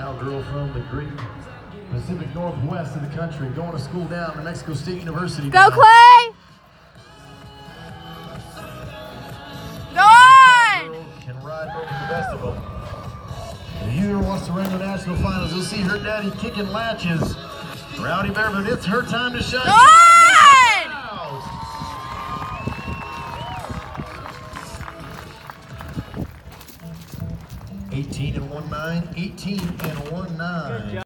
Now a girl from the great Pacific Northwest of the country, going to school down to Mexico State University. Go, Clay! Go on! Can ride over the best of them. The Huer wants to ring the national finals. You'll see her daddy kicking latches. Rowdy Bear, but it's her time to shine. Go on! 18 and 1-9, 18 and 1-9.